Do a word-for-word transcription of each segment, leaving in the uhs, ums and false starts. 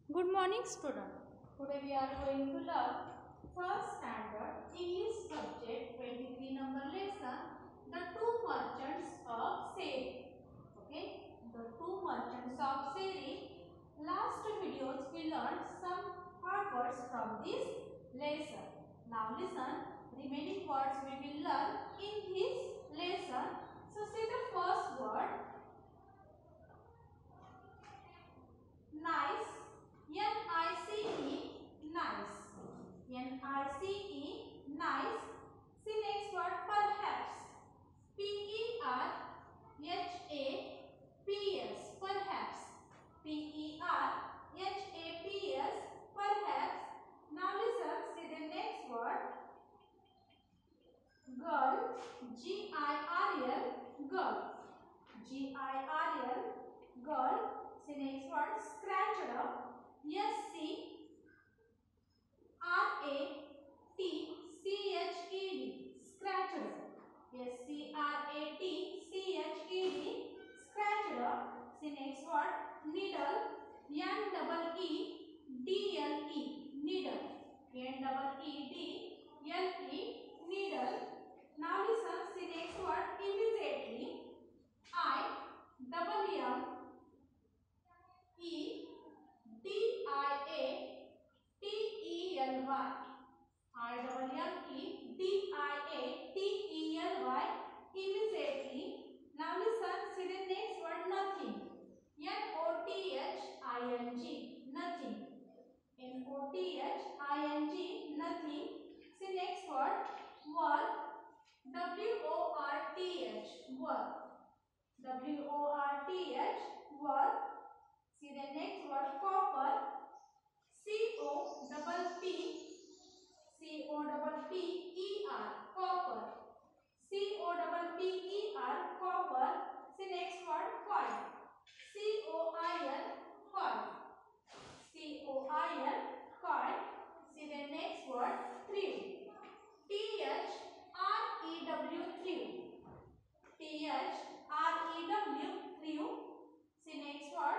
Good morning, student. Today we are going to learn first standard English subject twenty-three number lesson, The Two Merchants of Seri. Okay, The Two Merchants of Seri. Last videos we learned some hard words from this lesson. Now listen, remaining words we will learn in this lesson. So see the first word, nice. N I C E, nice. N I C E, nice. See next word, perhaps. P E R H A P S, perhaps. P E R H A P S, perhaps. Now listen, see the next word, girl. G I R L, girl. G I R L, girl. See next word, scratched up. S C R A T C H E D, scratched. S C R A T C H E D, scratched. See next word, needle. N double E D L E, needle. N double E D L E, needle. Now listen, see next word, immediately. I double M E D I A T E L Y. I double M E D I A T E L Y, immediately. Now listen, see the next word, nothing. N O T H I N G, nothing. N O T H I N G, nothing. See next word, work. W O R T H, work. W O R T H, work. See the next word, copper. C O double P C O double P E R, copper. C O double P E R, copper. See next word, coin. C O I N, coin. C O I N, coin. See the next word, thread. T H R E W, thread. T H R E W, thread. See next word,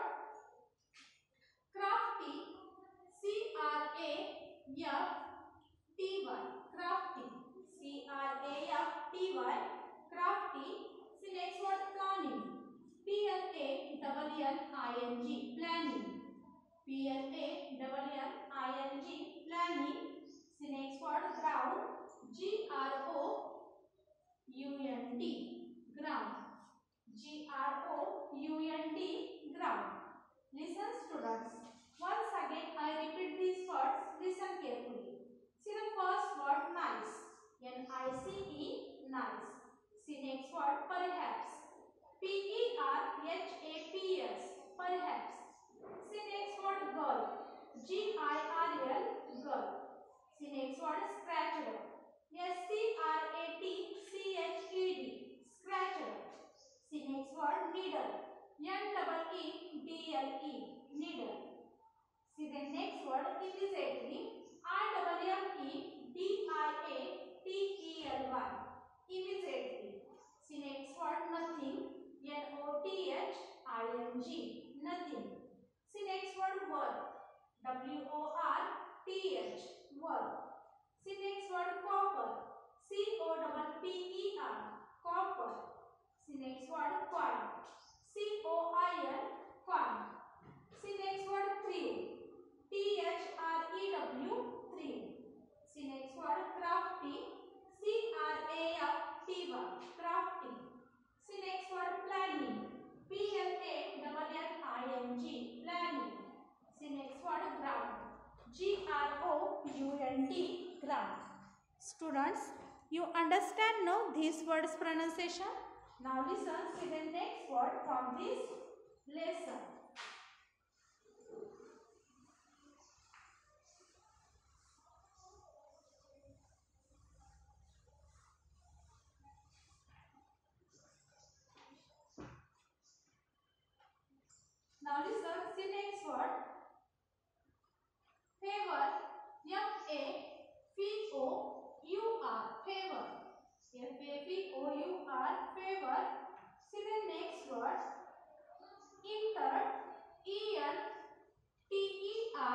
crafty. C R A F T Y, crafty. C R A F T Y, crafty. See next word, planning. P L A N N I N G, planning. P L A N N I N G, planning. See next word, ground. G R O U N T, ground. G R O U N T, ground. Listen students. Once again I repeat these words. Listen carefully. See the first word, nice. N I C E, nice. See next word, perhaps. P E R H A P S, perhaps. See next word, girl. G I R L, girl. See next word, scratched. S C R A T C H E D, scratched. See next word, needle. N double E D L E, needle. See the next word, immediately. I double M E D I A T E L Y, immediately. See next word, nothing. N O T H I N G, nothing. See next word, work. W O R T H, work. See next word, copper. C O P P E R, copper. See next word, coin. C O I N, coin. See next word, thread. T H R E W, thread. See next word, crafty. C R A F T Y, crafty. See next word, planning. P L A N N I N G, planning. See next word, ground. G R O U N T, ground. Students, you understand now this word's pronunciation? Now listen, see the next word from this lesson. Now listen, see next word, favor. F A V O U R, favor. F A V O U R, favor. See the next word, inter. E N T E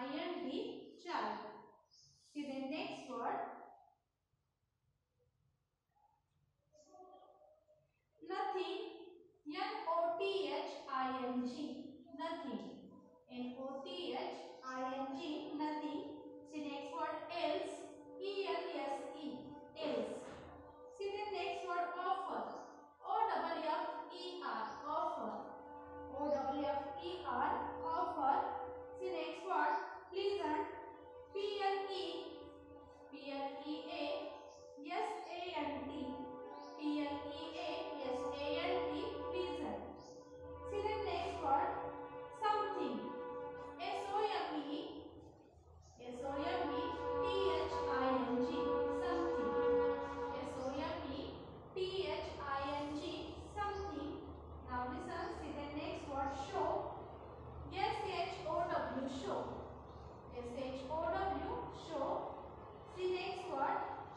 I N D, child. See the next word. Nothing. N O T H I N G. Nothing. N O T H I N G. Nothing. See next word. Else. E L S E. Else. See the next word. Offer. O W F E R. Offer. O W F E R. Offer. See next word. Pleasant. P L E. P L E A. S A N T. P L E A. S A N T. Pleasant. See the next word. Something. S O M E. S O M E. T H I N G. Something. S O M E. T H I N G. Something. Now listen. See the next word. Show. S H O W. Show. S H O W. Show. See next word.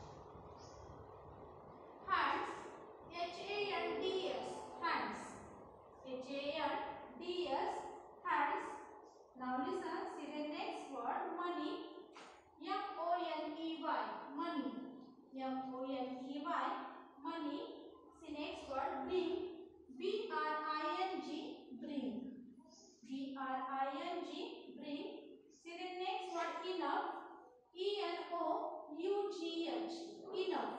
Hands. H A N D S. Hands. H A N D S. Hands. Now listen. See the next word. Money. M O N E Y. Money. M O N E Y. Money. See next word. Bring. B R I N G. Bring. B R I N G. Bring. See the next word. Enough. E N O U G H. Enough.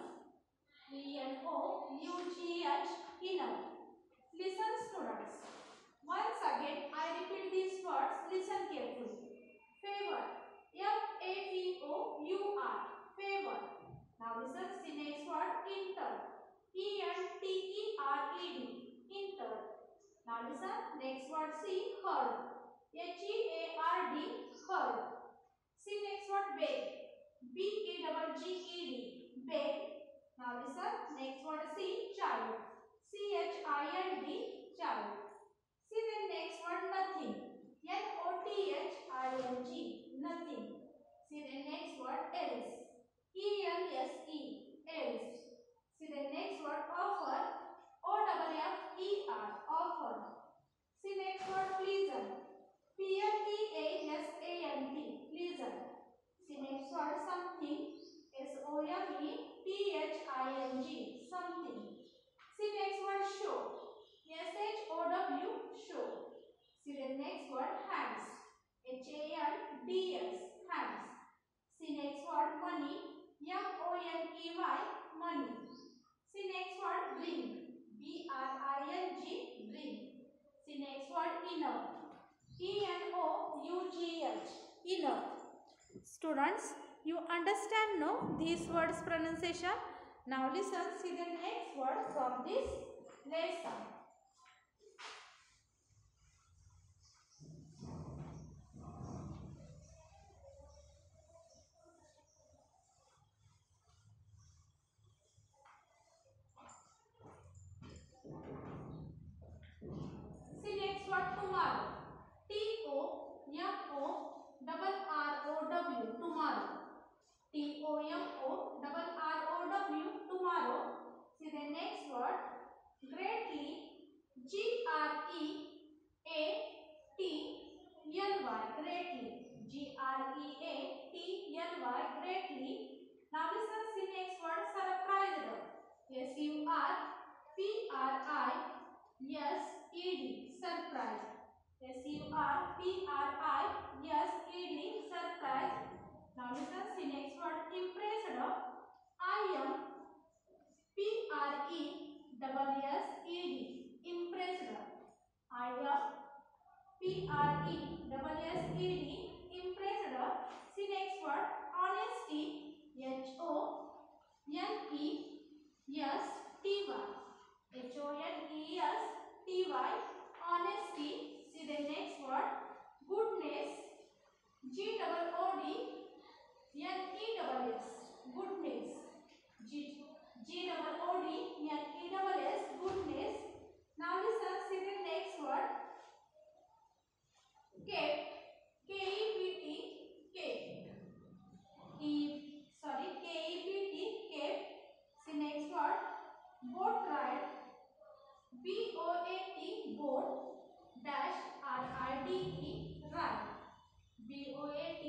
E N O U G H. Enough. Listen students. Once again I repeat these words. Listen carefully. Favor. F A V O U R. Favor. Now listen. See next word. Enter. E N T E R E D. Enter. Now listen. Next word. See. Herd. H E A R D. Herd. See next word. Beg. B E G G E D. Beg. Now listen. Next word. See. Child. C H I L D. Child. See the next word. Nothing. N O T H I N G. Nothing. See the next word. Else. E L S E. Else. See the next word. Offer. O W F E R. Offer. See next word. Pleasant. P L E A S A N T. Pleasant. See next word. Something. S O M E T H I N G. Something. See next word. Show. S H O W. Show. See the next word. Hands. H A N D S. Hands. See next word. Money. M O N E Y. Money. See next word. Bring. B R I N G. Bring. See next word. Enough. E N O U G H. Enough. Students, you understand no these words pronunciation? Now listen. See the next word from this lesson. See next word. Tomorrow. T O M O double R O W. Tomorrow. T O M O double R O W. Tomorrow. See the next word. Greatly. G R E A T L Y. Greatly. G R E A T L Y. Greatly. Now listen. See next word. Surprised. S U R P R I S E D. Surprise. S U R P R I S E D. Surprise. Now listen. See next word. Impressed. I M P R E S S E D. Impressed. I M P R E S S E D. Impressed. See next word. Honesty. H O N E S T Y. H O N E S T Y. Honesty. See the next word. Goodness. G O O D N E S S. Goodness. G G O O D N E S S. Goodness. Now listen. See the next word. Kept. K E P T. Kept. E sorry. K E P T. Kept. See next word. Boat ride. B O A T. Boat. Dash R I D E. Ride. B O A T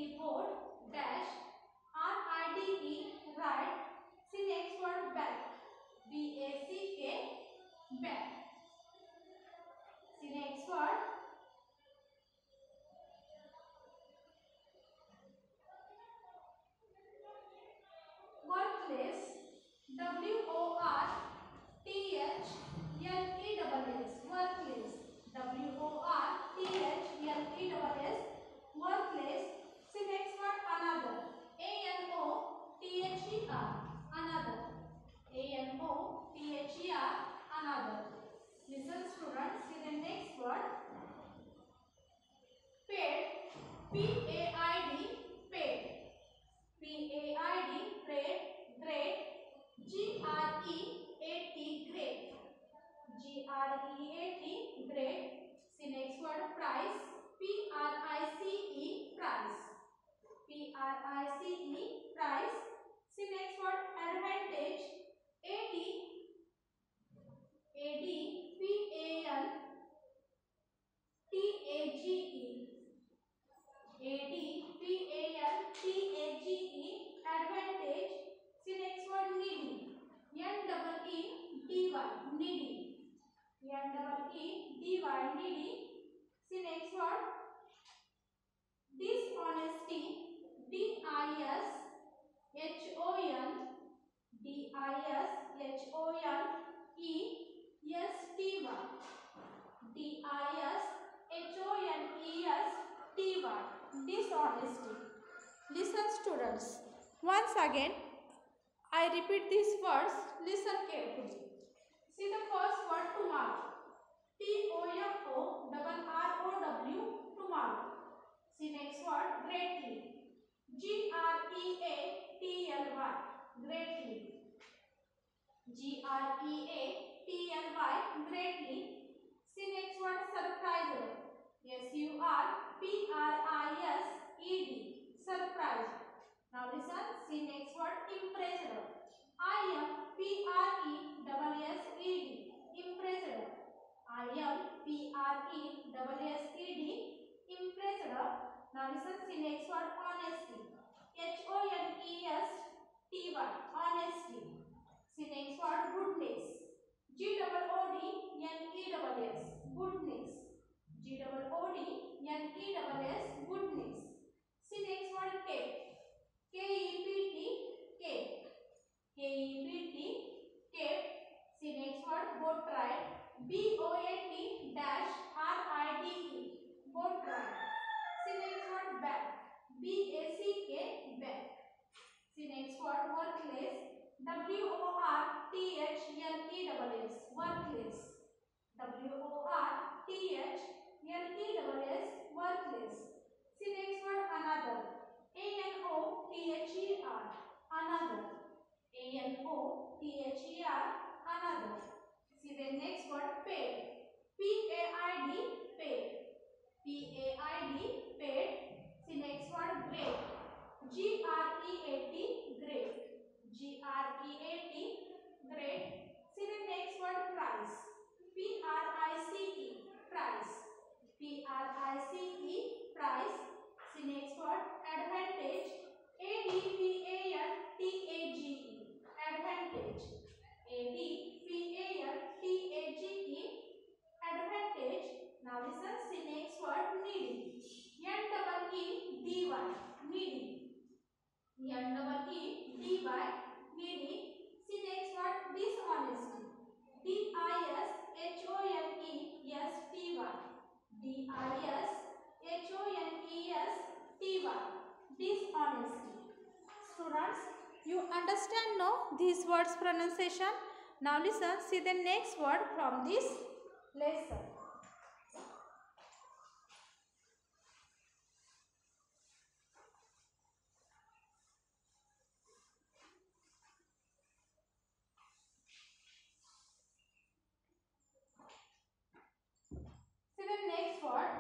T H E R, another. A N O T H E R, another. Listen students, see the next word. Paid, P A I D, paid. P A I D, paid, great. G R E A T, great. G R E A T, great. See next word, price. P R I C E, price. P R I C E, price. See next word, advantage. A D, A D, P A N T A G E. A D, P A N T A G E, advantage. See next word, needy. N double E D Y, needy. N double E D Y, needy. See next word, dishonesty. D I S H O N D I S H O N E S T Y. D I S H O N E S T Y. Dishonesty. Listen students. Once again, I repeat these words. Listen carefully. See the first word, tomorrow. T O M O R R O W, tomorrow. See next word, greatly. G R E A T L Y, greatly. G R E A T L Y, greatly. See next word, surprised. S U R P R I S E D, surprised. Now listen, see next word, impressed. I M P R E S S E D, impressed. I M P R E S S E D, impressed. Now listen, see next word, honesty. H O N E S T Y, honesty. See next word, goodness. G O O D N E S S, goodness. G O O D N E S S, goodness. See next word, cape. K E P T, cape. K E P T, cape. See next word, boat ride. B O A T dash R I D E, boat ride. See next word, bag. B A C K, bag. See next word, worthless. W O R T H L E S S, worthless. W O R T H L E S S, worthless. See next word, another. A N O T H E R, another. A N O T H E R, another. See the next word, paid. P A I D, paid. P A I D, paid. See next word, great. G R E A T, great. G R E A T, great. See the next word, price. P R I C E, price. P R I C E, price. See next word, advantage. A D P A N T A G E, advantage. A D P A N T A G E, advantage. Now listen, see next word, needy. N double E D Y, needy. N double E D Y, needy. See next word, dishonesty. D I S H O N E S T Y. D I S H O N E S T Y. Dishonesty. Students, you understand now these words pronunciation? Now listen, see the next word from this lesson. See the next word,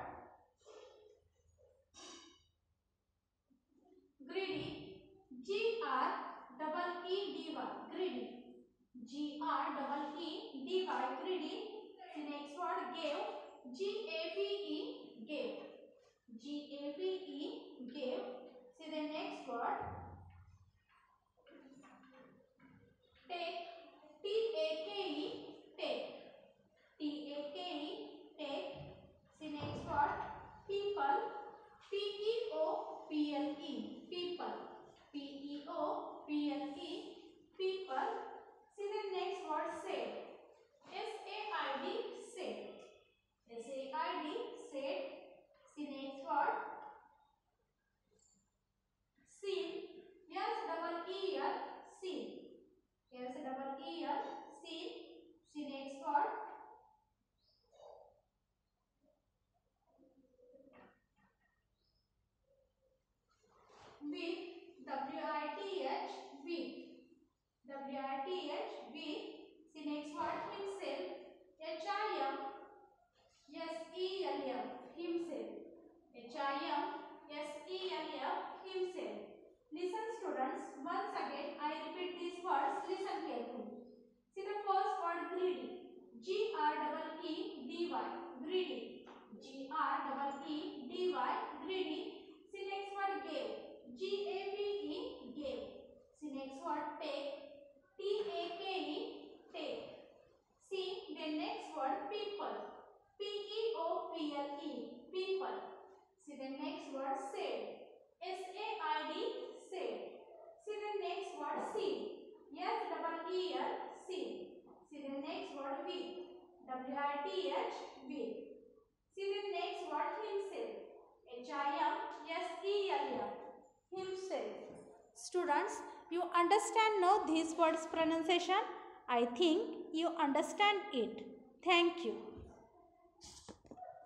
greedy. G R E E D Y, greedy. G R E E D Y, greedy. The next word, gave. G A V E, gave. G A V E, gave. See the next word, take. T A K E, take. T A K E, take. See next word, people. P E O P L E, people. P E O P L E, people. See the next word, said. S A I D, said. S A I D, said. See next word, seen. S E E word people. P E O P L E. People. See the next word said. S A I D. Said. See the next word seed. S double E L. Seed. See the next word with. W I T H. With. See the next word himself. H I M S E L F. Himself. Students, you understand now this word's pronunciation? I think you understand it. Thank you.